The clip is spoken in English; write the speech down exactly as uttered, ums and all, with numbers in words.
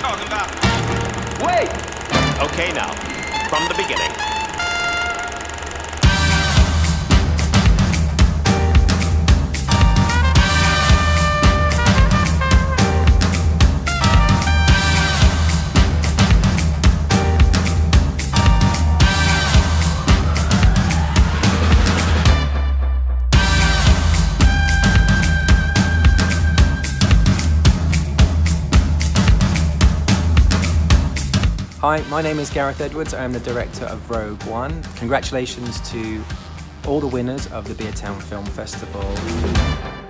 talking about? Wait! Okay, now, from the beginning. Hi, my name is Gareth Edwards. I am the director of Rogue One. Congratulations to all the winners of the Beertown Film Festival.